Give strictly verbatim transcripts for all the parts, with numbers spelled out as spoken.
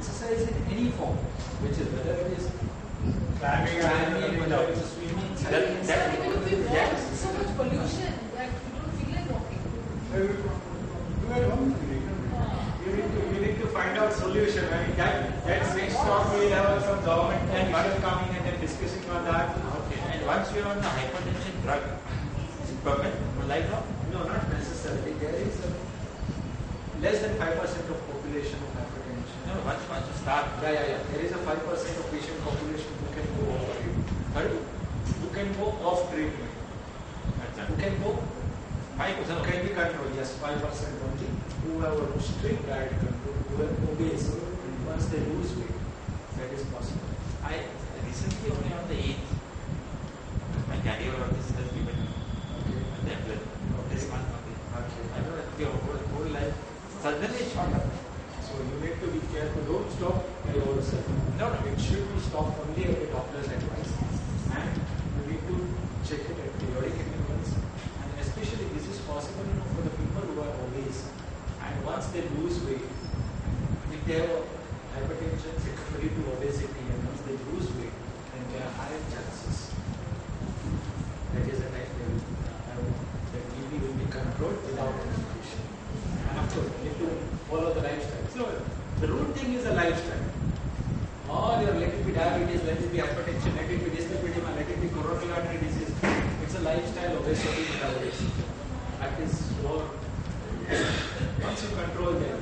exercise in any form, which is whether it is climbing, climbing whether it is swimming, cycling. That, that, even if we walk, there is so much pollution that we don't feel like walking. You are wrong. You need to, you need to find out solution. I mean, that, that's next talk we have some government commission coming and then discussing on that. Okay. And once you are on a hypertension drug, is it permanent for lifelong? No, not necessarily. There is a less than five percent of population of hypertension. No, once, once you start. Yeah, yeah, yeah. There is a five percent of patient population who can go off treatment. Third, who can go off treatment. Who can go? five percent Can be controlled, yes, five percent only. Who have a strict diet control, who are obese, once they lose weight, that is possible. I recently only on the eighth, my cardiologist has given Okay. a tablet of this month only. Okay. I don't know, the whole, whole life suddenly shot up. So you need to be careful. Don't stop by yourself. No, no. It should be stopped only at the doctor's advice. And you need to check it at periodic intervals. And especially this is possible, you know, for the people who are obese. And once they lose weight, if they have hypertension secondary to obesity, and once they lose weight, then there are higher chances. That is a time they will, uh, that B P will be controlled without medication. And of course, you need to follow the lifestyle. So the root thing is a lifestyle. All your let it be diabetes, let it be hypertension, let it be dyslipidemia, let it be coronary artery disease. It's a lifestyle obesity nowadays. That is your. Once you control them,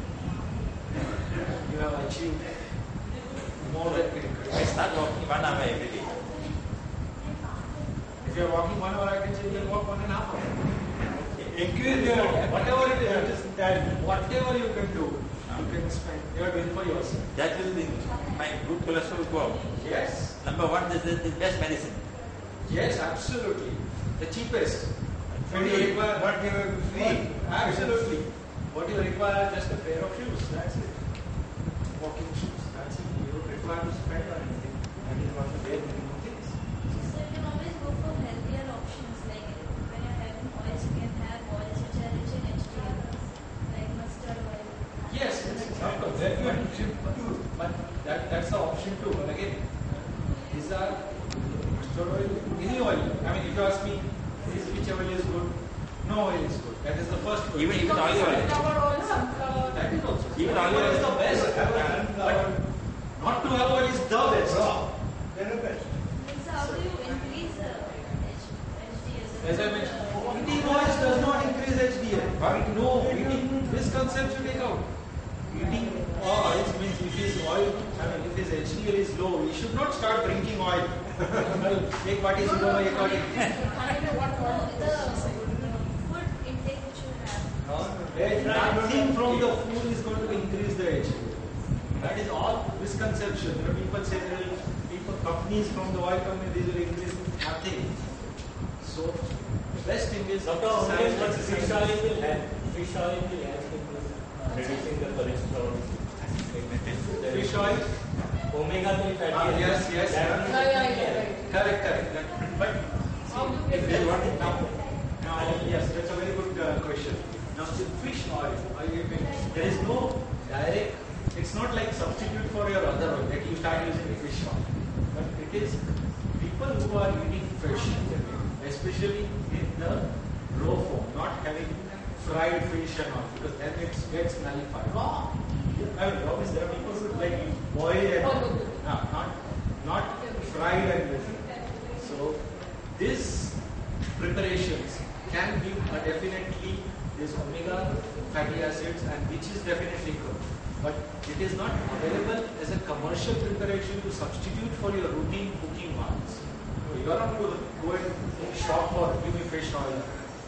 you have achieved more than critical. I start walking one hour every day. If you are walking one hour, I can say you can walk one and a half hour. Increase your whatever it is, that whatever you can do, you can spend. You are doing for yourself. That will be my good cholesterol go up. Yes. Number one, this is the best medicine. Yes, absolutely. The cheapest. What you Free, require, but you are free. absolutely. What you require is just a pair of shoes. That's it. Walking shoes. That's it. You don't require to spend on anything. That is what the bare minimum things. So you can always go for healthier options, like when you're having oils, you can have oils which are rich in H D L, like mustard oil. Yes, yes, of course. That you are, but that, that's the option too. But again, these are mustard oil, any oil. I mean, if you ask me, is which oil is good? No oil is good. That is the first one. Even even olive oil. Sunflower oil, sunflower. That is also. Even olive oil is the best. But not to have oil is the best. They are the best. So how do you increase uh, H- HDL? As I mentioned, eating oils does not increase H D L. Right? No, eating, this concept you take out. Eating oils means if his oil, I mean, if his H D L is low, he should not start drinking oil. Take what is low, take what is. The food intake which you have. Nothing from the food is going to increase the H D L. That is all misconception. You know, people say that people, companies from the oil company, these will increase nothing. So, the best thing is Doctor, only exercise, what exercise. fish oil will help. Fish oil will help in this, uh, reducing the cholesterol. Fish oil. Omega three fatty Ah, acids. yes, yes. That Yeah, yeah, yeah, right. Correct, correct. That, but How do you see, get if they that? want it now, now, yes, that's a very good uh, question. Now, with fish oil, oil you can, there is no direct. It's not like substitute for your other oil that you start using fish oil. But it is people who are eating fish, especially in the raw form, not having fried fish and all, because then it gets nullified. Raw. I mean, raw means there are people who like boil and all. No, not not fried and everything. So these preparations can give a definitely this omega fatty acids, and which is definitely good. But it is not available as a commercial preparation to substitute for your routine cooking ones. So you are not going to go and shop for give me fish oil.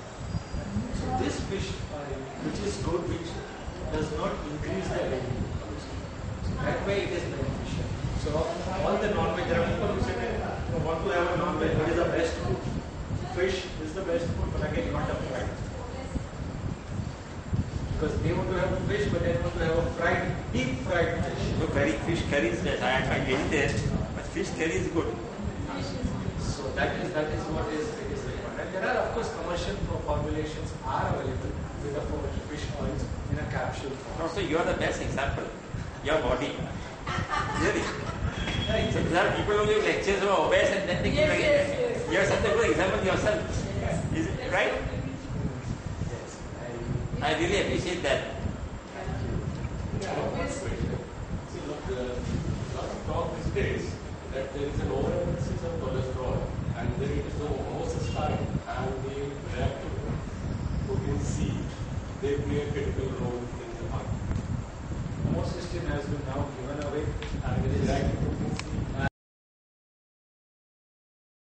So this fish oil, which is good, which does not increase the L D L. So that way it is beneficial. So all the non-veg, there are people who say they want to have a non-veg, what is the best food? Fish is the best food, but again not a fried. Because they want to have fish, but they want to have a fried, deep fried fish. Look, very fish curry is best. I am not vegetarian, but fish curry is good. So that is that is what is it is required. And there are of course commercial formulations are available with the fish oils in a capsule form. Also, you are the best example. your body. Really. So there are people who give lectures who are obese and then they keep Yes, like yes, yes. you have something to examine yourself. Is it right? Yes, I, I really appreciate that. Yeah, I have one question. See, look, uh, lot of talk these days that there is an overemphasis of cholesterol and there is no homocysteine and the reactive protein C. They play a critical role in the heart. homocysteine has been now given away. And there is reactive protein C. Uh,